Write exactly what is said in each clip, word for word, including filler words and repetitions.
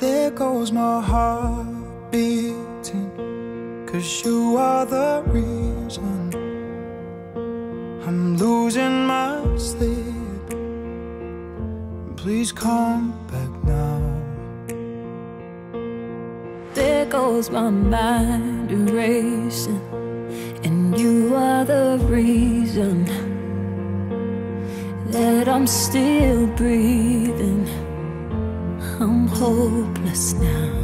There goes my heart beating, 'cause you are the reason I'm losing my sleep. Please come back now. There goes my mind erasing, and you are the reason that I'm still breathing. I'm hopeless now.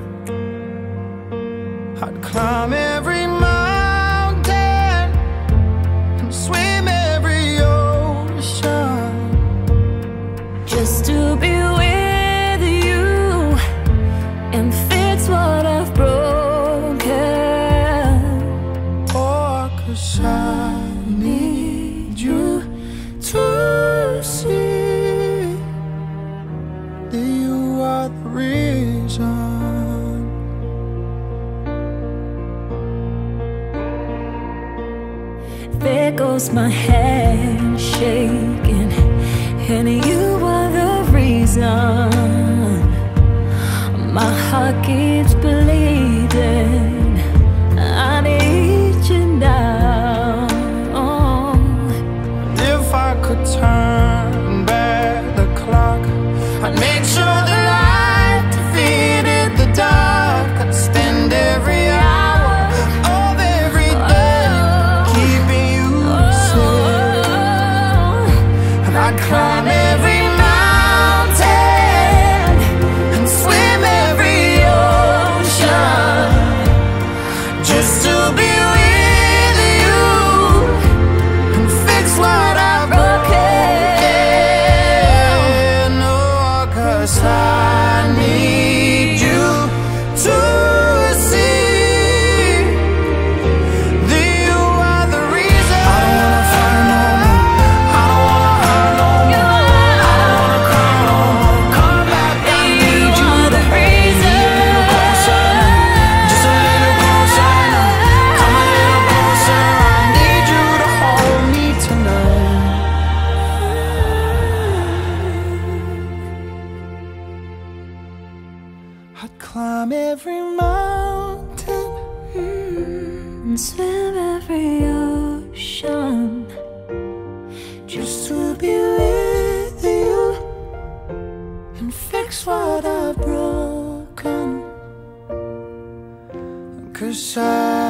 I'd climb every mountain and swim every ocean just to be with you and fix what I've broken. Oh, 'cause I need you to see that you are the reason. There goes my hand shaking, and you are the reason my heart keeps bleeding. I need you now. If I could turn back the clock, I'd make sure the light defeated the dark. I'd spend every hour of every day keeping you safe. And I'd climb every mountain and swim every ocean just to be with you and fix what I've broken. Oh, 'cause I need you to see that you are the reason. I don't wanna fight no more. I don't wanna hurt no more. I don't wanna cry no more. Come back, I need you. The reason. Just a little closer now. Come a little closer. I need you to hold me tonight. I'd climb every mountain And swim every ocean just to be with you and fix what I've broken. 'Cause I